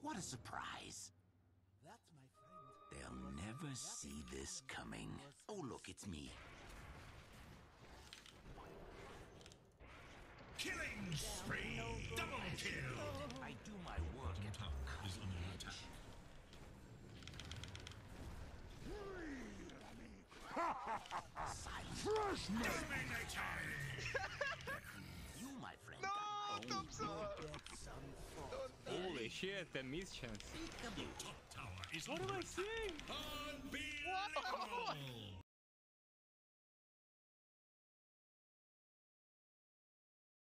What a surprise. That's my friend. They'll never see this coming. Oh, look, it's me. Killing spree! Double kill! I do my work at Top is under attack. silence. Dominating! You, my friend, No, got Thompson! Get some thought. Holy shit, the miss chance. peekaboo. Top tower is What am under I attack. seeing? Unbelievable!